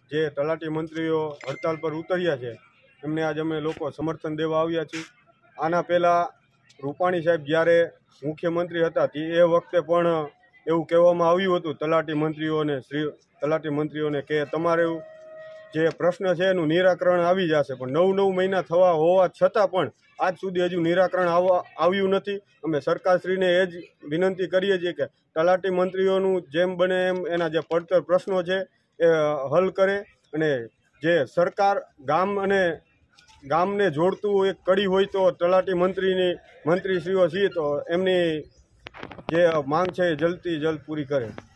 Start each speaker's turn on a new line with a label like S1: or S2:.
S1: જે તલાટી મંત્રીઓ હડતાલ પર ઉતર્યા છે એમને આજ અમે લોકો સમર્થન દેવા આવ્યા છીએ। આના પહેલાં રૂપાણી સાહેબ જ્યારે મુખ્યમંત્રી હતા એ વખતે પણ એવું કહેવામાં આવ્યું હતું તલાટી મંત્રીઓને કે તમારું જે પ્રશ્ન છે એનું નિરાકરણ આવી જશે, પણ 9 મહિના થવા હોવા છતાં પણ આજ સુધી હજુ નિરાકરણ આવ્યું નથી। અમે સરકારશ્રીને એ જ વિનંતી કરીએ છીએ કે તલાટી મંત્રીઓનું જેમ બને એમ એના જે પડતર પ્રશ્નો છે એ હલ કરે અને જે સરકાર ગામને જોડતું એક કડી હોય તો તલાટી મંત્રીશ્રીઓ છીએ તો એમની જે માંગ છે એ જલ્દથી જલ્દ પૂરી કરે।